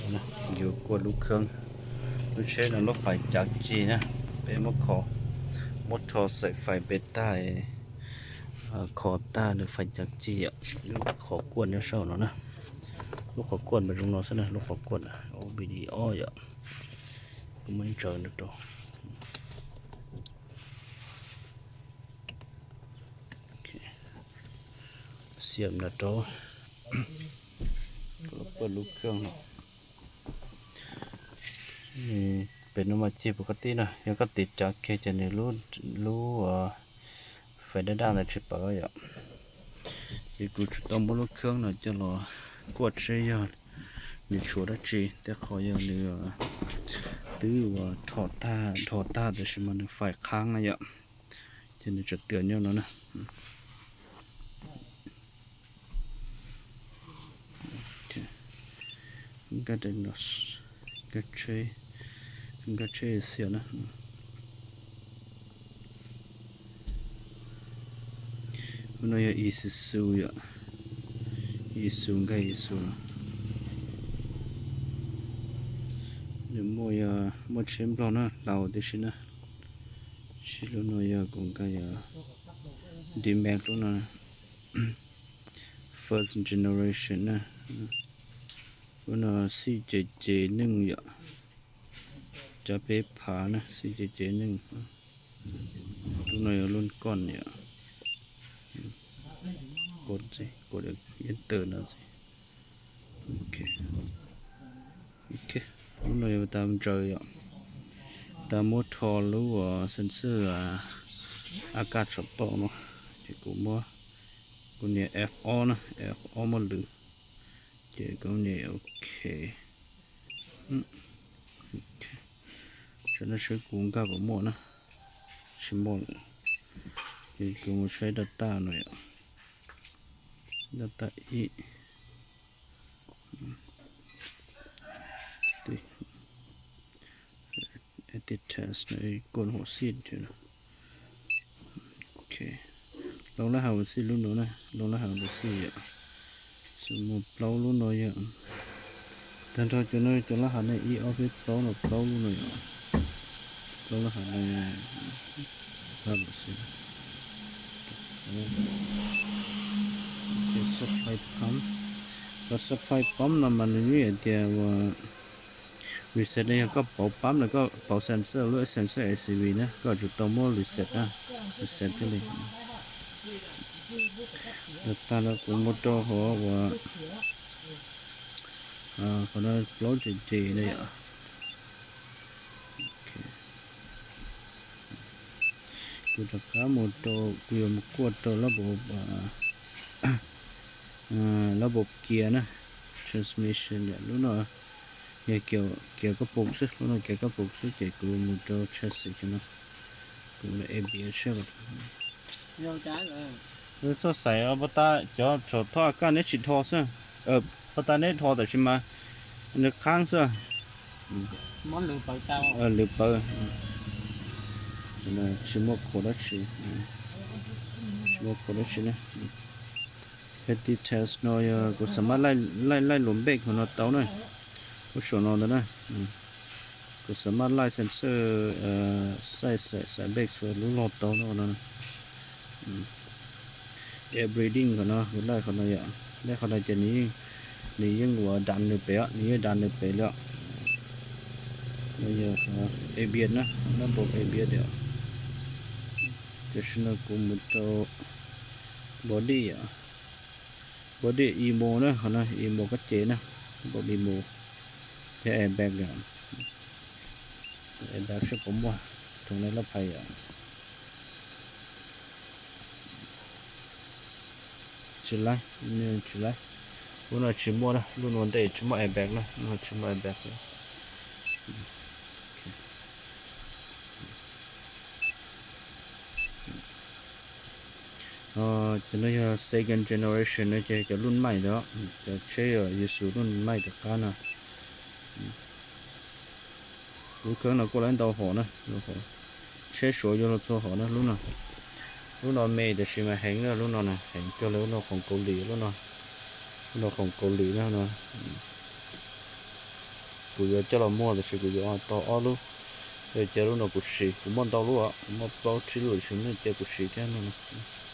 nè nhiều qua lúc khương lúc chế là lúc phải chặt chi nè bé mất khó mất thò sẽ phải bê tai khó ta được phải chặt chi ạ lúc khó quần cho sau nó nè lúc khó quần mà trong nó sẽ nè lúc khó quần ô bị đi oi ạ cũng mới chờ được rồi xiêm là trâu có lúc khương nàyเป็นนมาจีปกตินะยังก็ติดจากเคจะในรู้phảiได้ด้านในชิปไปอ่ะที่กูจะต้องบลูเครื่องหน่อยจะรอกวดเชียร์นี่ชัวร์ได้จีแต่ขออย่างนี้ตื้อว่าถอดตาแต่ชิมันไฟค้างนะอ่ะจะนี่จะเตือนอย่างนั้นนะก็ได้นอสก็ใช้เสียนะมันยังอีสูอ่ะอีสูก็อีสูเดี๋ยวมัวเชื่อมต่อนะเราเดี๋ยวนะชิลุนอยากงก็ดีแม็กต์นะ first generation นะวันCJJ 1อ่ะจะไปผ่านะ CJJ 1ตัวน้อยรุ่นก้อนเนี่ยกดยันเตือนนะสิโอเคตัวน้อยตามเจออ่ะตามมอทอหรือว่าเซนเซอร์อากาศสับต่อเนาะที่กูเนี่ย FO นะ FO มาหรือเจ้ากูเนี่ยโอเคฉันจะใช้กูกับหมดนะชิมอนกูใช้ data หน่อย data อีedit test ในกดหัวซีดอยู่นะโอเคลงแล้วหาหัวซีดรุ่นนู้นนะลงแล้วหาหัวซีดอ่ะสมมติเรารุ่นน้อยอ่ะแต่ถ้าจะน้อยจะละหาในอีออฟฟิศเรารุ่นน้อยอ่ะเราละหาในหาหัวซีดsupply pump ก็ supply pump นะมันนี่เดียวว่า reset เนี่ยก็เป่าปั๊มแล้วก็เป่า sensor หรือ sensor ACV นะก็จะต้องมั่ว reset นะ reset ที่เลยแล้วตอนนั้นกูมั่วตัวหัวว่าคนนั้นปล่อยจีเนี่ยกูจะข้ามมั่วตัวกูยังมั่วกวดตัวระบบเกียร์นะ transmission เนี่ยรู้เนาะเกี่ยวกับปุ่มซึ่งรู้เนาะเกี่ยวกับปุ่มซึ่งเกี่ยวกับมูโตร์ chassis ใช่ไหมกูเลย ABS ใช่ป่ะแล้วจะใส่เอาปตาจะท่อกันเนี่ยฉีดท่อซะปตาเนี่ยท่อแต่ใช่ไหมเนี่ยค้างซะ món lửa bờ tao หรือเปล่าเนี่ยชิมว่าโคตรชินะPetit test nói có sắm lại lốm bẹt của nó tao này có số nó đó này có sắm lại sensor sai bẹt số lú lọt tao nó air breathing của nó cái lại của nó vậy đây của nó chỉ ní những của đàn được bé nữa bây giờ ABS nó bộ ABS đấy cái nó cũng một tàu body body imo nữa họ nói imo cách chế nè body imo cái airbag rồi airbag sẽ cũng qua thùng này nó phải rồi chỉ lại lúc nào chỉ mua đó luôn luôn để chỉ mua airbag nữa nó chỉ mua airbag nữa cho nên second generation này choรุ่นใหม่đó cho chế ở sốรุ่นใหม่được cả nè lúc cái nào có lên tàu hỏa nè chế số cho nó cho hỏa nè lúc nào mê để xem mà hành nữa lúc nào nè hành cho lúc nào không cầu lì lúc nào không cầu lì nữa nè của giờ cho là mua thì của giờ tao ở luôn giờ chơi luôn nó của xì của món tao luôn á mà bao chỉ lười xuống nên chơi của xì cái nữa